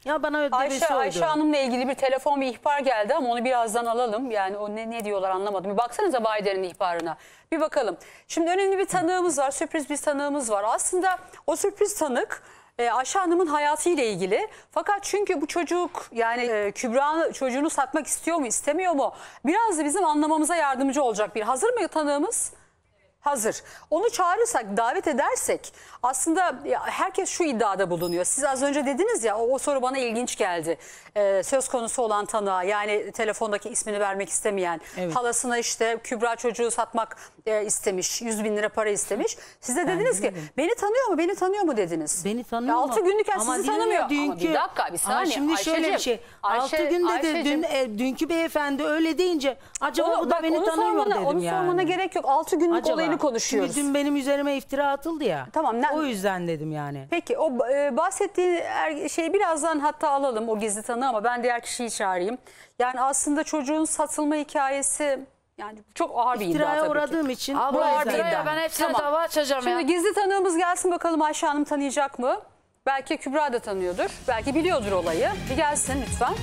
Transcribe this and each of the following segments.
Ya bana ödemesi oydu. Ayşe Hanım'la ilgili bir telefon, bir ihbar geldi ama onu birazdan alalım. Yani o ne diyorlar anlamadım. Bir baksanıza Bayder'in ihbarına. Bir bakalım. Şimdi önemli bir tanığımız var. Sürpriz bir tanığımız var. Aslında o sürpriz tanık Ayşe Hanım'ın hayatıyla ilgili. Fakat çünkü bu çocuk yani Kübra çocuğunu satmak istiyor mu istemiyor mu? Biraz da bizim anlamamıza yardımcı olacak bir. Hazır mı tanığımız? Hazır. Onu çağırırsak, davet edersek aslında herkes şu iddiada bulunuyor. Siz az önce dediniz ya, o soru bana ilginç geldi. Söz konusu olan tanığa, yani telefondaki ismini vermek istemeyen, evet. Halasına işte Kübra çocuğu satmak istemiş, 100.000 lira para istemiş. Siz de dediniz ki beni tanıyor mu dediniz. Beni tanıyor mu? 6 günlükken ama sizi tanımıyor. Dünkü, ama bir dakika, bir saniye. Ama şimdi şöyle bir şey. 6 günde de dünkü beyefendi öyle deyince acaba bu da beni tanıyor mu dedim onu yani. Onu sormana gerek yok. 6 günlük acaba, olayını konuşuyoruz. Çünkü dün benim üzerime iftira atıldı ya. Tamam. O yüzden dedim yani. Peki o bahsettiğin şeyi birazdan hatta alalım, o gizli tanığı, ama ben diğer kişiyi çağırayım. Yani aslında çocuğun satılma hikayesi yani çok ağır bir iddia tabii İftiraya ki. uğradığım için. Abla ağır bir iddia. iftiraya ben hepsine Tamam. dava açacağım ya. Şimdi gizli tanığımız gelsin bakalım, Ayşe Hanım tanıyacak mı? Belki Kübra da tanıyordur. Belki biliyordur olayı. Bir gelsin lütfen.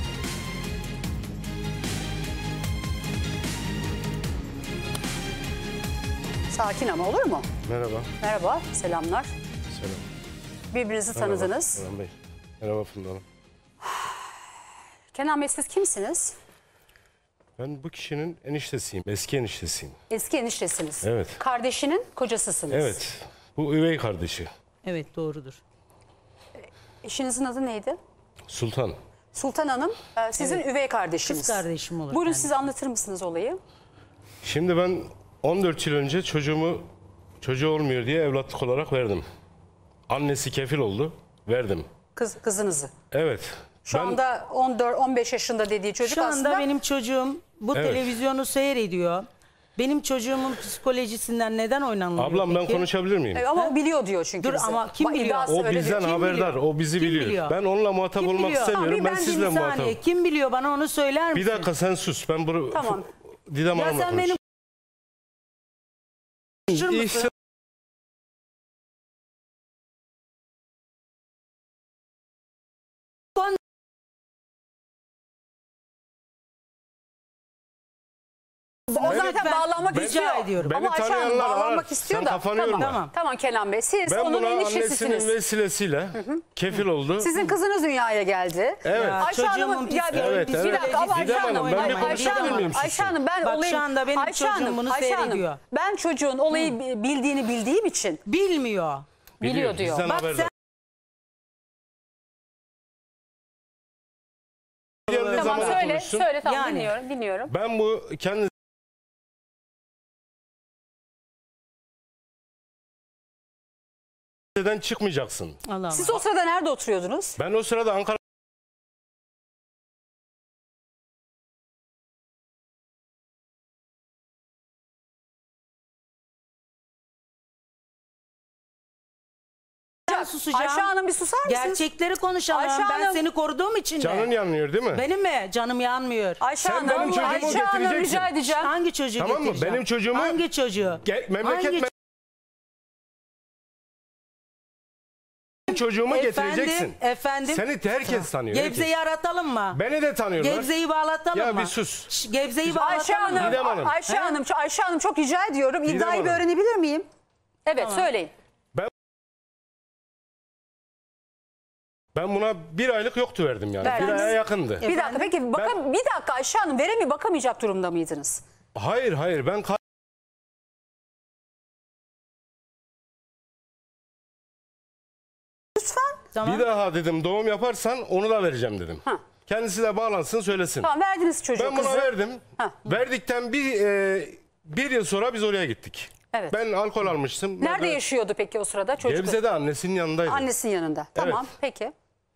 Sakin ama, olur mu? Merhaba. Merhaba, selamlar. Selam. Birbirinizi tanıdınız. Kenan Bey. Merhaba Funda Hanım. Kenan Bey, siz kimsiniz? Ben bu kişinin eniştesiyim. Eski eniştesiyim. Eski eniştesiniz. Evet. Kardeşinin kocasısınız. Evet. Bu üvey kardeşi. Evet, doğrudur. Eşinizin adı neydi? Sultan. Sultan Hanım, sizin üvey kardeşiniz. Kız kardeşim olur. Buyurun, kendisi. siz anlatır mısınız olayı? Şimdi ben 14 yıl önce çocuğu olmuyor diye evlatlık olarak verdim. Annesi kefil oldu. Verdim. Kızınızı. Evet. Şu anda 14-15 yaşında dediği çocuk Şu anda aslında. benim çocuğum bu Evet. televizyonu seyrediyor. Benim çocuğumun psikolojisinden neden oynanmıyor Ablam ben peki? konuşabilir miyim? Ama o biliyor diyor çünkü Dur, bize. ama kim biliyor? iddiası O öyle bizden diyor. haberdar. O bizi Kim biliyor. biliyor? Ben onunla muhatap Kim olmak biliyor? istemiyorum. Tamam, Ben bir sizle saniye. muhatap. Kim biliyor, bana onu söyler misin? Bir dakika sen sus. Ben bunu Tamam. Didem Ya Hanım'la sen konuşayım. benim konuşur musun? O zaten bağlanmak rica istiyor. ediyorum. Ama Ayşe Hanım tanıyanlar bağlanmak arar. istiyor Sen da. kafanı Tamam. yorma. Tamam. Tamam Kenan Bey, siz Ben onun buna eniştesisiniz. annesinin vesilesiyle kefil oldu. Sizin kızınız dünyaya geldi. Evet. Ya, Ayşe çocuğumun Hanım'ın ya, Evet, bir evet. dakika ama Didem Ayşe Hanım, Hanım, ben bir Ayşe konuşabilir miyim Hanım, Ayşe Hanım, ben Bak, olayı, şu anda benim Ayşe çocuğum Hanım, bunu Ayşe Hanım, seyrediyor. ben çocuğun olayı bildiğim için Bilmiyor. biliyor diyor. Bizden Bak haberdar. sen Geldiği Tamam, zaman söyle konuşsun. tamam, Yani. dinliyorum. Ben bu kendisinden çıkmayacaksın. Allah Allah. Siz o sırada nerede oturuyordunuz? Ben o sırada Ankara Ben susacağım. Ayşe Hanım, bir susar mısınız? Gerçekleri konuşalım. Ayşe Ben Hanım- seni koruduğum için canın de. yanıyor değil mi? Benim mi? Canım yanmıyor. Ayşe Sen Hanım, benim çocuğumu Ayşe Hanım, getireceksin. rica edeceğim. Hangi çocuğu Tamam mı? getireceğim? Benim çocuğumu- Hangi çocuğu? Memleket çocuğumu getireceksin. Efendim. Seni herkes tanıyor. Gebze'yi aratalım mı? Beni de tanıyorlar. Gebze'yi bağlatalım Ya mı? bir sus. Gebze'yi Ayşe bağlatalım mı? Hanım, Didem Hanım. Ayşe Hanım çok rica ediyorum. Didem İddiayı bir Hanım. öğrenebilir miyim? Evet, Tamam. söyleyin. Ben buna 1 aylık yoktu verdim yani. Verdiniz. 1 aya yakındı. Bir dakika, peki bir dakika Ayşe Hanım, bakamayacak durumda mıydınız? Hayır ben Lütfen. Tamam. bir daha dedim doğum yaparsan onu da vereceğim dedim. Ha. Kendisi de bağlansın söylesin. Tamam, verdiniz çocuğu, Ben buna kızı. verdim. Ha. Verdikten bir yıl sonra biz oraya gittik. Evet. Ben alkol almıştım. Nerede yaşıyordu peki o sırada çocuk? Gebze'de annesinin yanındaydı. Annesinin yanında. Tamam, peki.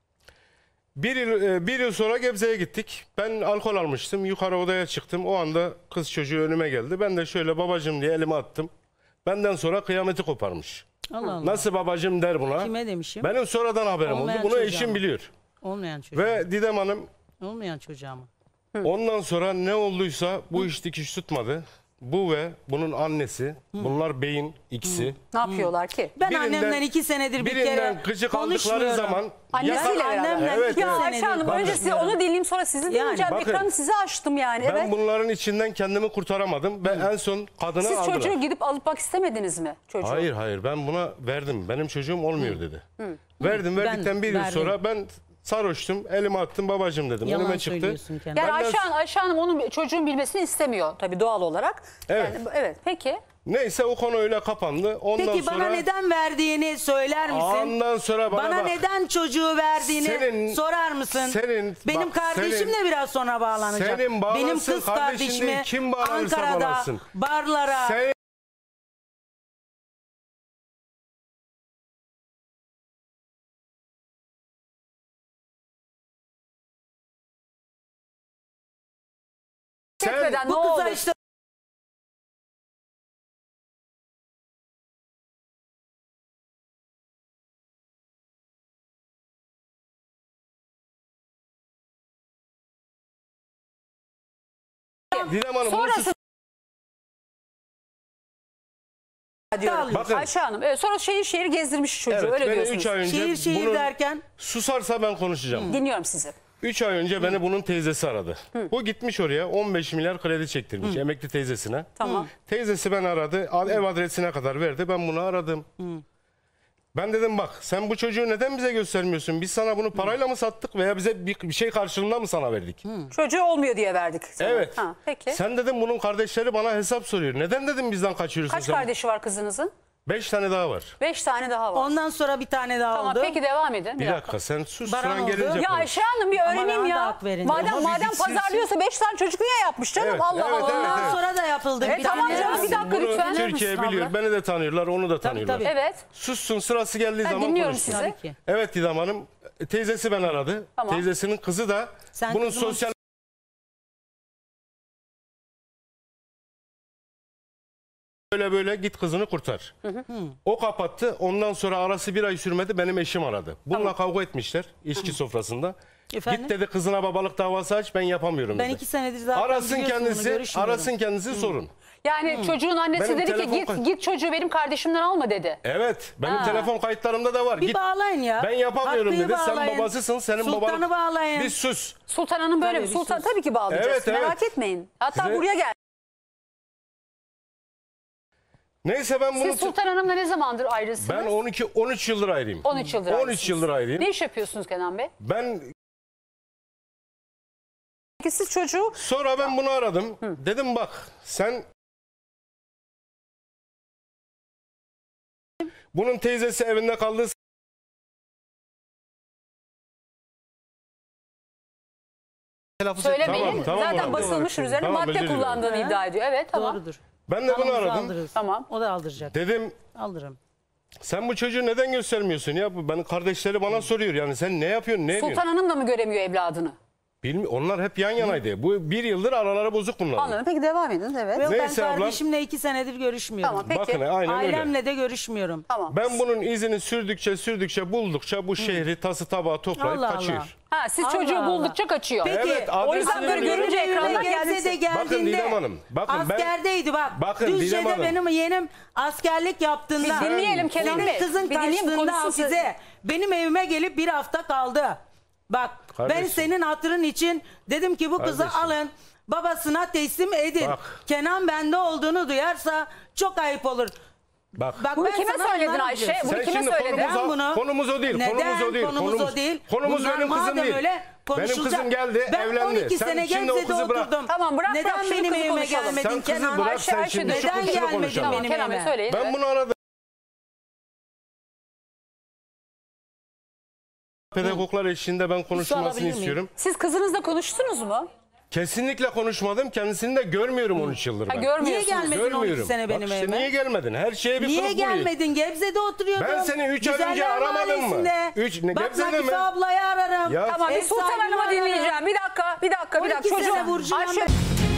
Bir yıl sonra Gebze'ye gittik. Ben alkol almıştım. Yukarı odaya çıktım. O anda kız çocuğu önüme geldi. Ben de şöyle babacığım diye elime attım. Benden sonra kıyameti koparmış. Allah Allah. Nasıl babacığım der buna. Kime demişim? Benim sonradan haberim Olmayan oldu. Bunu çocuğa eşim mı? biliyor. Olmayan çocuğu. Ve Didem Hanım Olmayan çocuğa mı? ondan sonra ne olduysa bu iş dikiş tutmadı. bu ve bunun annesi, bunlar beyin ikisi. Ne yapıyorlar ki? Ben annemden 2 senedir bir kere birinden gıcık aldıkları konuşmuyorum. zaman Annesiyle beraber. Annemden Evet, 2 evet. Ya senedir Ayşe Hanım önce size konuşmuyorum. onu dinleyeyim, sonra sizi dinleyeceğim. bakın. Ekranı size açtım yani. ben Evet. bunların içinden kendimi kurtaramadım ve en son kadını Siz aldılar. çocuğu gidip alıp bak istemediniz mi? Çocuğu. Hayır ben buna verdim. Benim çocuğum olmuyor dedi. Verdikten bir yıl verdim. sonra ben sarhoştum, elime attım, babacığım dedim. Yalan Önüme çıktı. söylüyorsun kendine. Yani Benden- Ayşe Hanım onun çocuğun bilmesini istemiyor tabii doğal olarak. Evet. Yani, evet. Peki. Neyse o konu öyle kapandı. Ondan Peki sonra bana neden verdiğini söyler misin? ondan sonra Bana bak, neden çocuğu verdiğini Senin- sorar mısın? senin- Benim bak, kardeşim senin- de biraz sonra bağlanacak. senin bağlansın, Benim kız kardeşin kardeşimi değil, kim bağlanırsa Ankara'da bağlansın. barlara Sen Çekmeden ne bu kıza oldu? işte Didem Hanım bunu Sonrası sus- diyorum. Bakın. Ayşe Hanım. Evet, sonra şehir gezdirmiş çocuğu Evet, öyle beni diyorsunuz. 3 ay önce şehir bunu derken susarsa ben konuşacağım. Dinliyorum sizi. 3 ay önce beni bunun teyzesi aradı. Bu gitmiş oraya 15 milyar kredi çektirmiş emekli teyzesine. Tamam. Teyzesi beni aradı. Ev adresine kadar verdi. Ben bunu aradım. Ben dedim bak sen bu çocuğu neden bize göstermiyorsun? Biz sana bunu parayla mı sattık veya bize bir şey karşılığında mı sana verdik? Çocuğu olmuyor diye verdik sana. Evet. Ha, peki. Sen dedim bunun kardeşleri bana hesap soruyor. Neden dedim bizden kaçırıyorsun Kaç sen? kardeşi var kızınızın? 5 tane daha var. 5 tane daha var. ondan sonra bir tane daha Tamam oldu. peki devam edin. Bir dakika sen sus. Baran Sıran oldu. gelince Ya konuş. Ayşe Hanım bir öğreneyim bana da ya. hak verin. Madem Ama bir gitsin. pazarlıyorsa 5 tane çocuk niye yapmış canım? Evet, Allah evet, Allah. evet, Ondan evet. sonra da yapıldı. Bir tamam tane canım, daha. bir dakika Bunu lütfen. Türkiye Abla. biliyor. Beni de tanıyorlar, onu da tanıyorlar. tabii. Evet. Sussun sırası geldiği Ben zaman dinliyorum konuşsun. sizi. Tabii ki. Evet Didem Hanım. Teyzesi beni aradı. Tamam. Teyzesinin kızı da Sen bunun kızımın- sosyal böyle git kızını kurtar. O kapattı. Ondan sonra arası bir ay sürmedi. Benim eşim aradı. Bununla kavga etmişler içki sofrasında. Efendim? Git dedi kızına babalık davası aç ben yapamıyorum Ben dedi. 2 senedir zaten Arasın biliyorsun bunu, kendisi, görüşmüyorum. arasın kendisi sorun. Yani çocuğun annesi Benim dedi ki telefon git çocuğu benim kardeşimden alma dedi. Evet, benim Ha. telefon kayıtlarımda da var. Bir Git. bağlayın ya. Ben yapamıyorum Hakkı'yı dedi. Sen bağlayın. babasısın, senin Sultanı babalık. bağlayın. Bir sus. Sultan Hanım böyle Tabii, mi? Sultan bir sus. tabii ki bağlayacağız. Evet, evet. Merak etmeyin. Hatta Size- buraya gel. Neyse ben bunu Siz Sultan Hanım'la ne zamandır ayrısınız? ben 13 yıldır ayrıyım. 13 yıldır 13 ayrısınız. yıldır ayrıyım. Ne iş yapıyorsunuz Kenan Bey? Ben Peki siz çocuğu sonra ben bunu aradım. Dedim bak sen bunun teyzesi evinde kaldığı söylemeyin. Tamam, Zaten tamam. basılmıştır üzerine Tamam, madde özür dilerim. kullandığını iddia ediyor. Evet tamam. Doğrudur. Ben de bunu Kanımızı aradım. aldırırız. Tamam. O da aldıracak. Dedim Aldırırım. sen bu çocuğu neden göstermiyorsun ya? Benim kardeşleri bana soruyor yani sen ne yapıyorsun ne ediyorsun? Sultan Hanım da mı göremiyor evladını? Onlar hep yan yanaydı. Bu bir yıldır araları bozuk bunlar. Anladım. Peki devam edin. Evet. Yok, ben Neyse ablam. kardeşimle 2 senedir görüşmüyorum. Tamam peki. Bakın aynen öyle. Ailemle de görüşmüyorum. Tamam. Ben bunun izini sürdükçe buldukça bu şehri tası tabağı toplayıp Allah Allah. kaçıyor. Ha siz Allah çocuğu Allah. buldukça kaçıyor. Peki Evet, o yüzden adresini böyle veriyorum. görünce ekranda Gebze'de kendisi. Bakın geldiğinde Didem Hanım, bakın ben- askerdeydi bak. Bakın Didem Düzce'de Hanım. benim yeğenim askerlik yaptığında. Bir dinleyelim Kenan senin Bey. kızın Bir dinleyelim, kaçtığında konuşsun Hafize benim evime gelip bir hafta kaldı. Bak ben Kardeşim. senin hatırın için dedim ki bu kızı Kardeşim. alın babasına teslim edin. Bak. Kenan bende olduğunu duyarsa çok ayıp olur. Bak. Bak, Bunu ben kime sana söyledin bunları Ayşe? diyorum. Bunu Sen kime şimdi söyledin? Ben bunu- konumuz o değil. Neden Konumuz o değil. Konumuz Bunlar benim kızım madem değil. öyle Benim kızım konuşulacak. geldi, ben evlendi. 12 Sen sene şimdi o Gebze'de kızı bırak. oturdum. Tamam, bırak, Neden bırak, şu benim kızı evime konuşalım. gelmedin Sen kızı Kenan? bırak, sen Ayşe şimdi de- şu Neden kızını gelmedin konuşalım. Tamam benim Kenan Bey evime? söyleyin. Ben evet. bunu aradım. Pedagoglar eşliğinde ben konuşulmasını alabilir miyim? istiyorum. Siz kızınızla konuştunuz mu? Kesinlikle konuşmadım. Kendisini de görmüyorum 13 yıldır Ha, ben. Niye görmüyorsunuz. gelmedin 12 Görmüyorum. sene Bak benim işte evime? niye gelmedin? Her şeye bir Niye kılıf buluyor. gelmedin? Gebze'de oturuyordum. Ben seni 3 ay önce Güzeller aramadım mı? Mahallesi'nde. Bak Gebze'de Nakife mi? ablayı ararım. Ya- Tamam bir Ev Sultan sahibini Hanım'ı ararım. dinleyeceğim. Bir dakika. 12 sene Çocuğum. Burcu'yla Ayşe, ben-